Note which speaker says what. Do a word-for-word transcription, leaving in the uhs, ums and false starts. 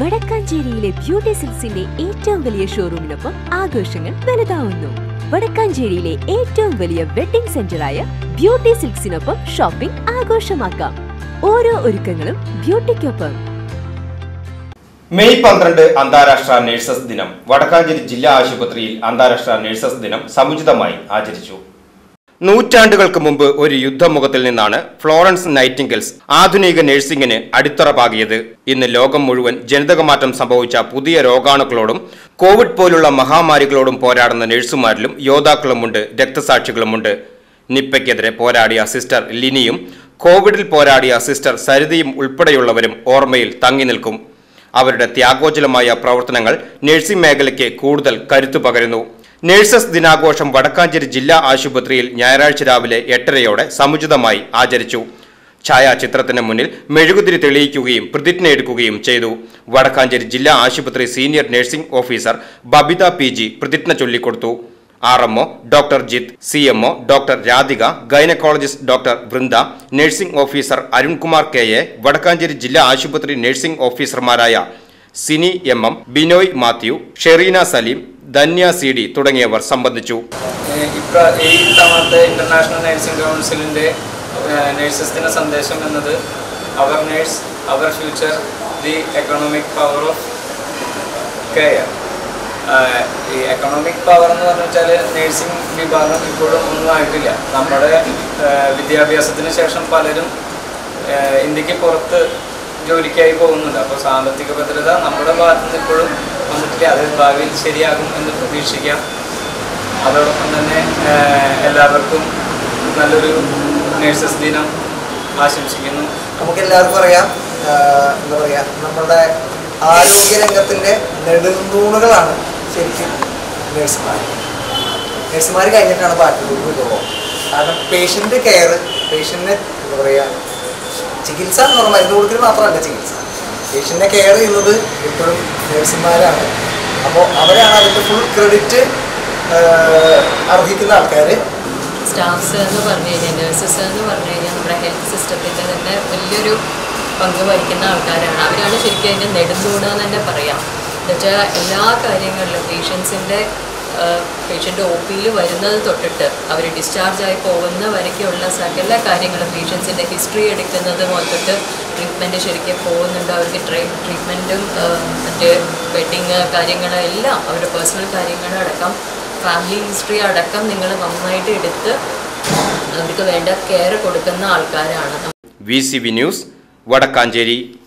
Speaker 1: വടക്കാഞ്ചേരിയിലെ beauty സിൽക്സിന്റെ ഏറ്റവും വലിയ ഷോറൂമിനൊപ്പം ആഘോഷങ്ങൾ വലുതാവുന്നു. വടക്കാഞ്ചേരിയിലെ ഏറ്റവും വലിയ വെഡിംഗ് സെന്ററായ ബ്യൂട്ടി സിൽക്സിനൊപ്പം ഷോപ്പിംഗ് ആഘോഷമാക്കാം. ഓരോ ഒരുക്കങ്ങളും ബ്യൂട്ടിക്കൊപ്പം.
Speaker 2: മെയ് പന്ത്രണ്ട് അന്താരാഷ്ട്ര നഴ്സസ് ദിനം. വടക്കാഞ്ചേരി ജില്ലാ ആശുപത്രിയിൽ അന്താരാഷ്ട്ര നഴ്സസ് ദിനം സമുചിതമായി ആചരിച്ചു. നൂറ്റാണ്ടുകൾക്ക് മുമ്പ് ഒരു യുദ്ധമുഖത്തിൽ നിന്നാണ് ഫ്ലോറൻസ് നൈറ്റിംഗൽസ് ആധുനിക നഴ്സിംഗിന് അടിത്തറ പാകിയത്. ഇന്ന് ലോകം മുഴുവൻ ജനിതകമാറ്റം സംഭവിച്ച പുതിയ രോഗാണുക്കളോടും കോവിഡ് പോലുള്ള മഹാമാരികളോടും പോരാടുന്ന നഴ്സുമാരിലും യോദ്ധാക്കളുമുണ്ട്, രക്തസാക്ഷികളുമുണ്ട്. നിപ്പയ്ക്കെതിരെ പോരാടിയ സിസ്റ്റർ ലിനിയും കോവിഡിൽ പോരാടിയ സിസ്റ്റർ സരിതയും ഉൾപ്പെടെയുള്ളവരും ഓർമ്മയിൽ തങ്ങി നിൽക്കും. അവരുടെ ത്യാഗോജ്വലമായ പ്രവർത്തനങ്ങൾ നഴ്സിംഗ് മേഖലയ്ക്ക് കൂടുതൽ കരുത്തു പകരുന്നു. നഴ്സസ് ദിനാഘോഷം വടക്കാഞ്ചേരി ജില്ലാ ആശുപത്രിയിൽ ഞായറാഴ്ച രാവിലെ എട്ടരയോടെ സമുചിതമായി ആചരിച്ചു. ഛായാചിത്രത്തിന് മുന്നിൽ മെഴുകുതിരി തെളിയിക്കുകയും പ്രതിജ്ഞയെടുക്കുകയും ചെയ്തു. വടക്കാഞ്ചേരി ജില്ലാ ആശുപത്രി senior nursing officer Babitha P G പ്രതിജ്ഞ ചൊല്ലിക്കൊടുത്തു. R M O doctor Jith, C M O doctor Radhika, gynaecologist doctor Vrinda, nursing officer Arunkumar K A, Vadakkanchery ജില്ലാ ആശുപത്രി നഴ്സിംഗ് ഓഫീസർമാരായ Sini M M, Binoy Mathew, Shereena Salim, Dhanya C D തുടങ്ങിയവർ സംബന്ധിച്ചു.
Speaker 3: ഈ തവണത്തെ ഇന്റർനാഷണൽ നഴ്സിംഗ് കൗൺസിലിന്റെ നഴ്സസ് ദിന സന്ദേശം എന്നത് അവർ നേഴ്സ് അവർ future the economic power of care. ഈ എക്കണോമിക് പവർ എന്ന് പറഞ്ഞു വെച്ചാൽ നഴ്സിംഗ് വിഭാഗം ഇപ്പോഴും ഒന്നും ആയിട്ടില്ല. നമ്മുടെ വിദ്യാഭ്യാസത്തിന് ശേഷം പലരും ഇന്ത്യക്ക് പുറത്ത് ജോലിക്കായി പോകുന്നുണ്ട്. അപ്പോൾ സാമ്പത്തിക ഭദ്രത നമ്മുടെ ഭാഗത്തു നിന്ന് ഇപ്പോഴും വന്നിട്ടില്ല. അത് ഭാവിയിൽ ശരിയാകും എന്ന് പ്രതീക്ഷിക്കാം. അതോടൊപ്പം തന്നെ എല്ലാവർക്കും നല്ലൊരു നഴ്സസ് ദിനം ആശംസിക്കുന്നു.
Speaker 4: നമുക്കെല്ലാവർക്കും അറിയാം, എന്താ പറയുക, നമ്മുടെ ആരോഗ്യരംഗത്തിൻ്റെ നെടുന്തൂണുകളാണ് ശരിക്കും നഴ്സുമാർ. നഴ്സുമാർ കഴിഞ്ഞിട്ടാണ് ബാക്കിയുള്ള വിഭവം. കാരണം പേഷ്യൻ്റ് കെയർ, പേഷ്യൻറ്റിനെ എന്താ പറയുക, ചികിത്സ എന്ന് പറഞ്ഞാൽ മരുന്ന് കൊടുക്കൽ മാത്രമല്ല ചികിത്സ. പേഷ്യൻറ്റിനെ കെയർ ചെയ്യുന്നത് എപ്പോഴും നഴ്സുമാരാണ്. അപ്പോൾ അവരാണ് അതിൻ്റെ ഫുൾ ക്രെഡിറ്റ് അർഹിക്കുന്ന ആൾക്കാർ.
Speaker 5: സ്റ്റാഫ്സ് എന്ന് പറഞ്ഞു കഴിഞ്ഞാൽ, നഴ്സസ് എന്ന് പറഞ്ഞു കഴിഞ്ഞാൽ നമ്മുടെ ഹെൽത്ത് സിസ്റ്റത്തിൻ്റെ തന്നെ വലിയൊരു പങ്ക് വഹിക്കുന്ന ആൾക്കാരാണ്. അവരാണ് ശരിക്കും അതിൻ്റെ നെടുന്തൂണ് എന്ന് തന്നെ പറയാം. എന്നുവെച്ചാൽ എല്ലാ കാര്യങ്ങളിലും പേഷ്യൻസിൻ്റെ പേഷ്യൻ്റ് ഒ പിയിൽ വരുന്നത് തൊട്ടിട്ട് അവർ ഡിസ്ചാർജായി പോകുന്ന വരയ്ക്കുള്ള സകല കാര്യങ്ങളും, പേഷ്യൻസിൻ്റെ ഹിസ്റ്ററി എടുക്കുന്നത് തൊട്ടിട്ട് ട്രീറ്റ്മെൻറ്റ് ശരിക്കും പോകുന്നുണ്ട്. അവർക്ക് ട്രീ ട്രീറ്റ്മെൻറ്റും മറ്റ് വെഡിങ് കാര്യങ്ങളെല്ലാം അവരുടെ പേഴ്സണൽ കാര്യങ്ങളടക്കം ഫാമിലി ഹിസ്റ്ററി അടക്കം നിങ്ങൾ നന്നായിട്ട് എടുത്ത് അവർക്ക് വേണ്ട കെയർ കൊടുക്കുന്ന ആൾക്കാരാണ്.
Speaker 2: V C V news, Vadakkanchery.